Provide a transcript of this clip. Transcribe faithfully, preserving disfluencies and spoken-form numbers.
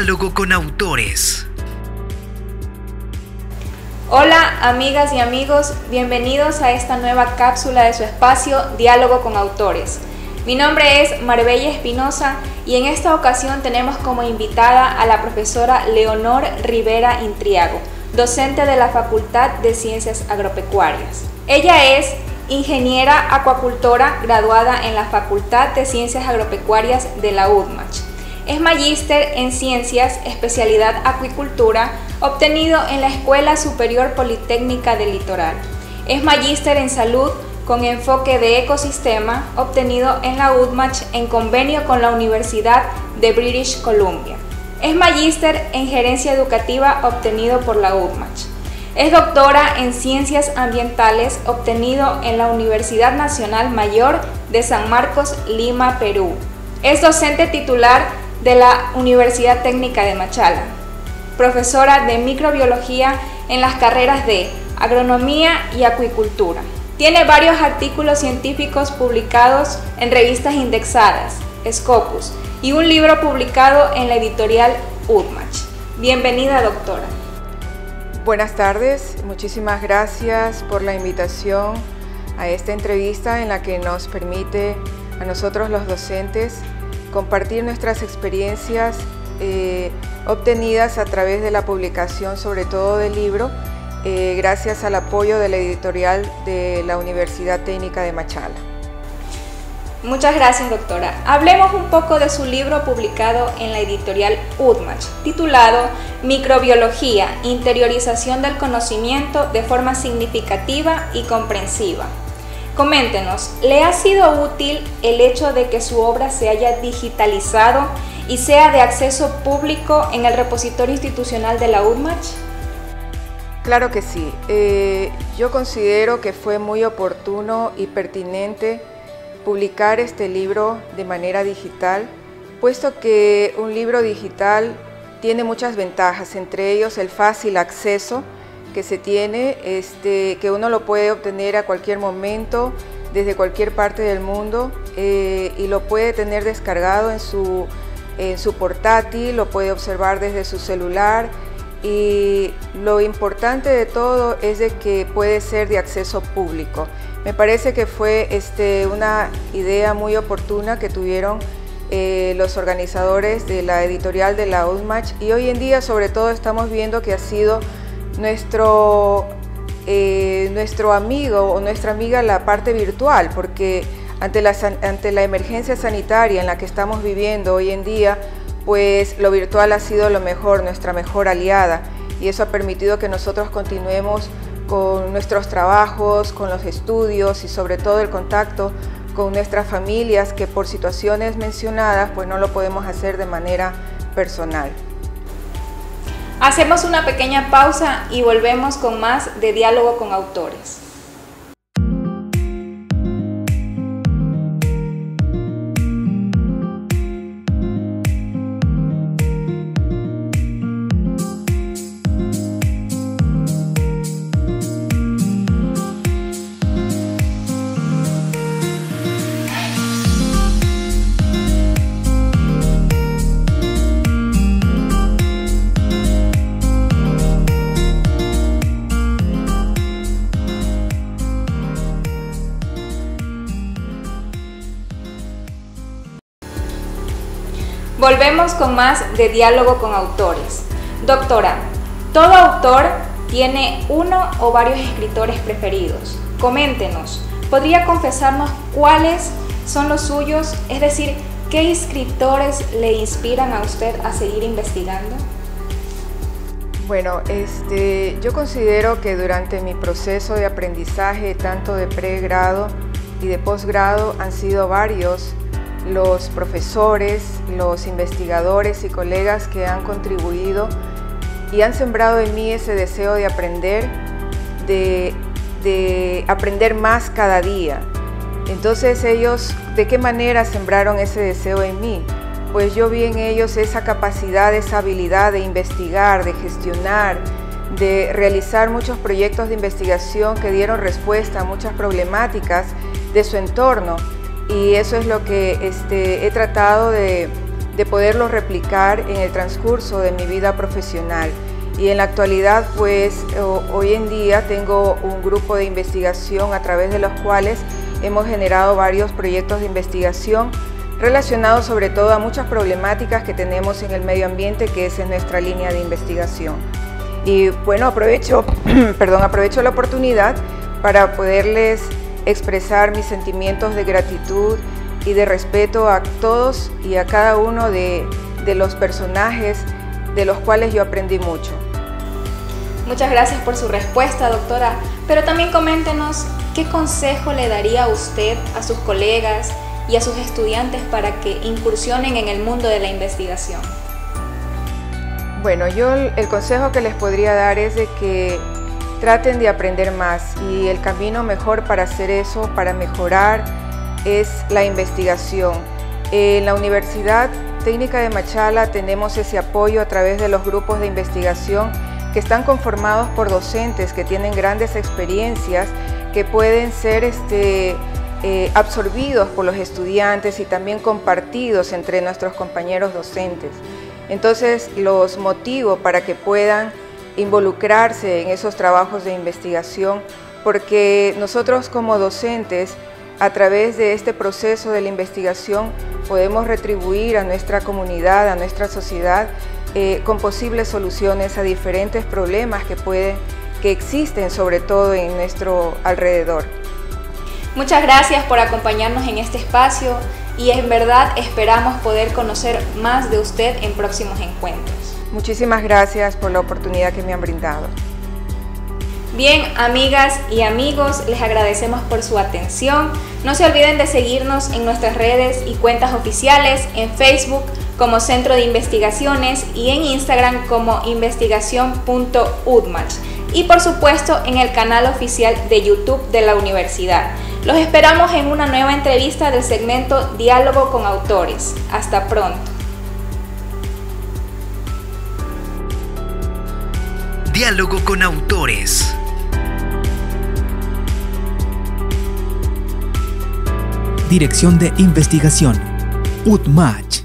Diálogo con Autores. Hola amigas y amigos, bienvenidos a esta nueva cápsula de su espacio Diálogo con Autores. Mi nombre es Marbella Espinosa y en esta ocasión tenemos como invitada a la profesora Leonor Rivera Intriago, docente de la Facultad de Ciencias Agropecuarias. Ella es ingeniera acuacultora graduada en la Facultad de Ciencias Agropecuarias de la U D M A C H. Es magíster en Ciencias, especialidad Acuicultura, obtenido en la Escuela Superior Politécnica del Litoral. Es magíster en Salud con enfoque de ecosistema, obtenido en la U D M A C H en convenio con la Universidad de British Columbia. Es magíster en Gerencia Educativa, obtenido por la U D M A C H. Es doctora en Ciencias Ambientales, obtenido en la Universidad Nacional Mayor de San Marcos, Lima, Perú. Es docente titular de la Universidad Técnica de Machala. Profesora de Microbiología en las carreras de Agronomía y Acuicultura. Tiene varios artículos científicos publicados en revistas indexadas, Scopus, y un libro publicado en la editorial U D M A C H. Bienvenida, doctora. Buenas tardes, muchísimas gracias por la invitación a esta entrevista en la que nos permite a nosotros los docentes compartir nuestras experiencias eh, obtenidas a través de la publicación, sobre todo del libro, eh, gracias al apoyo de la editorial de la Universidad Técnica de Machala. Muchas gracias, doctora. Hablemos un poco de su libro publicado en la editorial U D M A C H, titulado Microbiología, interiorización del conocimiento de forma significativa y comprensiva. Coméntenos, ¿le ha sido útil el hecho de que su obra se haya digitalizado y sea de acceso público en el repositorio institucional de la U D M A C H? Claro que sí. Eh, yo considero que fue muy oportuno y pertinente publicar este libro de manera digital, puesto que un libro digital tiene muchas ventajas, entre ellos el fácil acceso que se tiene, este, que uno lo puede obtener a cualquier momento, desde cualquier parte del mundo, eh, y lo puede tener descargado en su, en su portátil, lo puede observar desde su celular, y lo importante de todo es de que puede ser de acceso público. Me parece que fue este, una idea muy oportuna que tuvieron eh, los organizadores de la editorial de la U D M A C H, y hoy en día sobre todo estamos viendo que ha sido nuestro, eh, nuestro amigo o nuestra amiga la parte virtual, porque ante la, ante la emergencia sanitaria en la que estamos viviendo hoy en día, pues lo virtual ha sido lo mejor, nuestra mejor aliada, y eso ha permitido que nosotros continuemos con nuestros trabajos, con los estudios y sobre todo el contacto con nuestras familias, que por situaciones mencionadas pues no lo podemos hacer de manera personal. Hacemos una pequeña pausa y volvemos con más de Diálogo con Autores. Volvemos con más de Diálogo con Autores. Doctora, todo autor tiene uno o varios escritores preferidos. Coméntenos, ¿podría confesarnos cuáles son los suyos? Es decir, ¿qué escritores le inspiran a usted a seguir investigando? Bueno, este, yo considero que durante mi proceso de aprendizaje, tanto de pregrado y de posgrado, han sido varios los profesores, los investigadores y colegas que han contribuido y han sembrado en mí ese deseo de aprender, de, de aprender más cada día. Entonces ellos, ¿de qué manera sembraron ese deseo en mí? Pues yo vi en ellos esa capacidad, esa habilidad de investigar, de gestionar, de realizar muchos proyectos de investigación que dieron respuesta a muchas problemáticas de su entorno. Y eso es lo que este, he tratado de, de poderlos replicar en el transcurso de mi vida profesional. Y en la actualidad, pues hoy en día tengo un grupo de investigación a través de los cuales hemos generado varios proyectos de investigación relacionados sobre todo a muchas problemáticas que tenemos en el medio ambiente, que es en nuestra línea de investigación. Y bueno, aprovecho, perdón, aprovecho la oportunidad para poderles expresar mis sentimientos de gratitud y de respeto a todos y a cada uno de, de los personajes de los cuales yo aprendí mucho. Muchas gracias por su respuesta, doctora, pero también coméntenos qué consejo le daría a usted a sus colegas y a sus estudiantes para que incursionen en el mundo de la investigación. Bueno, yo el consejo que les podría dar es de que traten de aprender más, y el camino mejor para hacer eso, para mejorar, es la investigación. En la Universidad Técnica de Machala tenemos ese apoyo a través de los grupos de investigación que están conformados por docentes que tienen grandes experiencias, que pueden ser este, eh, absorbidos por los estudiantes y también compartidos entre nuestros compañeros docentes. Entonces los motivo para que puedan involucrarse en esos trabajos de investigación, porque nosotros como docentes, a través de este proceso de la investigación, podemos retribuir a nuestra comunidad, a nuestra sociedad, eh, con posibles soluciones a diferentes problemas que, pueden, que existen sobre todo en nuestro alrededor. Muchas gracias por acompañarnos en este espacio y en verdad esperamos poder conocer más de usted en próximos encuentros. Muchísimas gracias por la oportunidad que me han brindado. Bien, amigas y amigos, les agradecemos por su atención. No se olviden de seguirnos en nuestras redes y cuentas oficiales, en Facebook como Centro de Investigaciones y en Instagram como investigación punto udmach, y por supuesto en el canal oficial de YouTube de la universidad. Los esperamos en una nueva entrevista del segmento Diálogo con Autores. Hasta pronto. Diálogo con Autores. Dirección de Investigación, UDMACH.